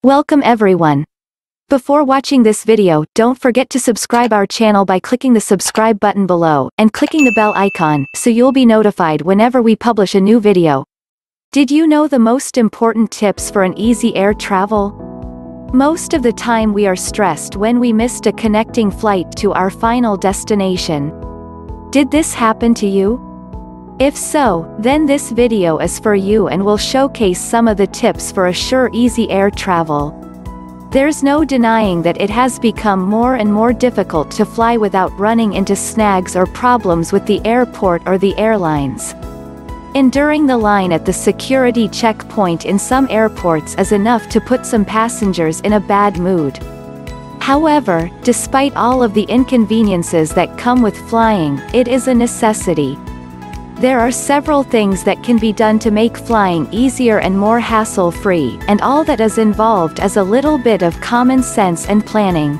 Welcome everyone. Before watching this video, don't forget to subscribe our channel by clicking the subscribe button below, and clicking the bell icon, so you'll be notified whenever we publish a new video. Did you know the most important tips for an easy air travel? Most of the time we are stressed when we missed a connecting flight to our final destination. Did this happen to you? If so, then this video is for you and will showcase some of the tips for a sure easy air travel. There's no denying that it has become more and more difficult to fly without running into snags or problems with the airport or the airlines. Enduring the line at the security checkpoint in some airports is enough to put some passengers in a bad mood. However, despite all of the inconveniences that come with flying, it is a necessity. There are several things that can be done to make flying easier and more hassle-free, and all that is involved is a little bit of common sense and planning.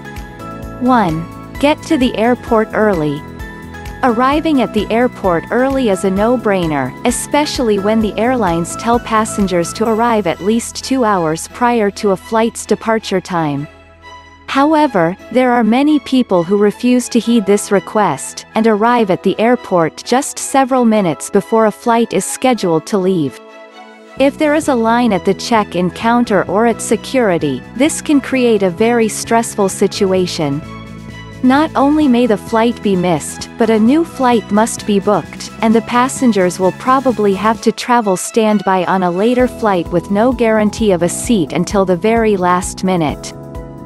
1. Get to the airport early. Arriving at the airport early is a no-brainer, especially when the airlines tell passengers to arrive at least 2 hours prior to a flight's departure time. However, there are many people who refuse to heed this request, and arrive at the airport just several minutes before a flight is scheduled to leave. If there is a line at the check-in counter or at security, this can create a very stressful situation. Not only may the flight be missed, but a new flight must be booked, and the passengers will probably have to travel standby on a later flight with no guarantee of a seat until the very last minute.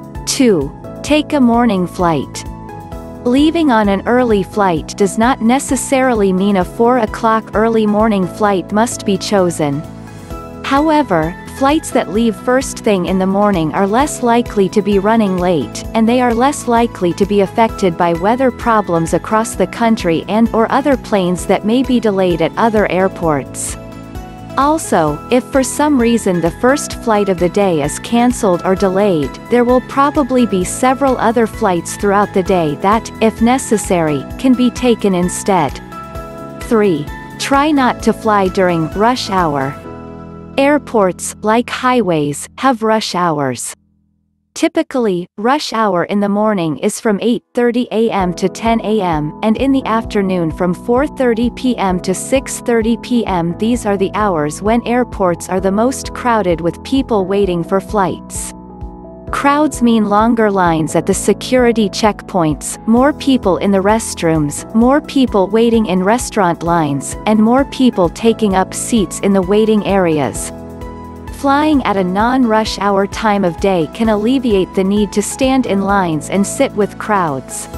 2. Take a morning flight. Leaving on an early flight does not necessarily mean a 4 o'clock early morning flight must be chosen. However, flights that leave first thing in the morning are less likely to be running late, and they are less likely to be affected by weather problems across the country and/or other planes that may be delayed at other airports. Also, if for some reason the first flight of the day is cancelled or delayed, there will probably be several other flights throughout the day that, if necessary, can be taken instead. 3. Try not to fly during rush hour. Airports, like highways, have rush hours. Typically, rush hour in the morning is from 8:30 a.m. to 10 a.m., and in the afternoon from 4:30 p.m. to 6:30 p.m. These are the hours when airports are the most crowded with people waiting for flights. Crowds mean longer lines at the security checkpoints, more people in the restrooms, more people waiting in restaurant lines, and more people taking up seats in the waiting areas. Flying at a non-rush hour time of day can alleviate the need to stand in lines and sit with crowds.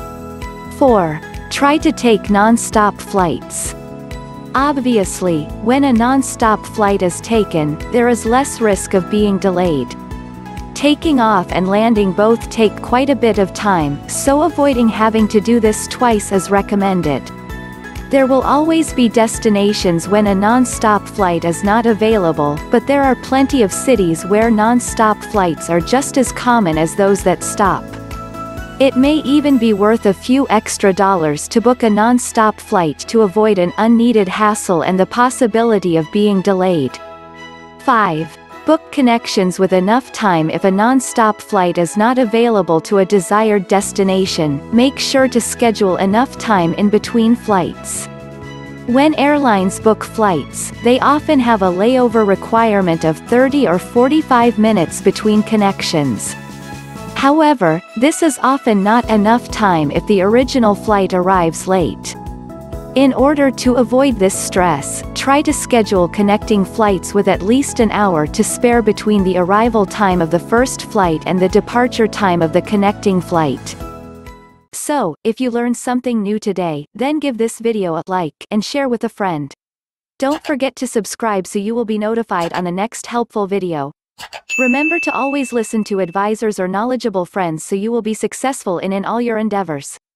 4. Try to take non-stop flights. Obviously, when a non-stop flight is taken, there is less risk of being delayed. Taking off and landing both take quite a bit of time, so avoiding having to do this twice is recommended. There will always be destinations when a non-stop flight is not available, but there are plenty of cities where non-stop flights are just as common as those that stop. It may even be worth a few extra dollars to book a non-stop flight to avoid an unneeded hassle and the possibility of being delayed. 5. Book connections with enough time. If a non-stop flight is not available to a desired destination, make sure to schedule enough time in between flights. When airlines book flights, they often have a layover requirement of 30 or 45 minutes between connections. However, this is often not enough time if the original flight arrives late. In order to avoid this stress, try to schedule connecting flights with at least an hour to spare between the arrival time of the first flight and the departure time of the connecting flight. So, if you learned something new today, then give this video a like and share with a friend. Don't forget to subscribe so you will be notified on the next helpful video. Remember to always listen to advisors or knowledgeable friends so you will be successful in all your endeavors.